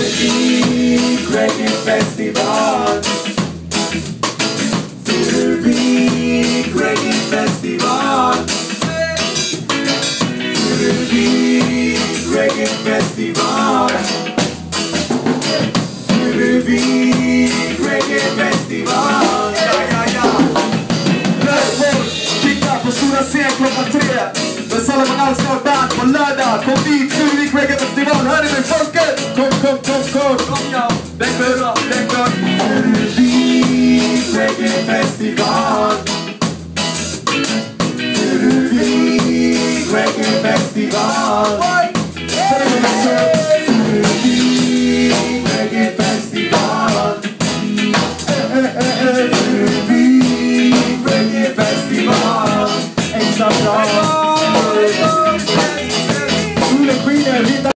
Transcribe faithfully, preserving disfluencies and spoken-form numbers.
Furuvik Reggae Festival. Furuvik Reggae Festival. Furuvik Reggae Festival. Furuvik Reggae Festival. Ja, ja, ja. Rödvård, kicka på stora scen klockan tre. Med Salomon Allstar Band på lördag. Kom dit, Furuvik Reggae Festival. Hör ni mig folket? Kom, kom, kom, kom. Kom ja, den börjar, den går. Furuvik Reggae Festival. Furuvik Reggae Festival.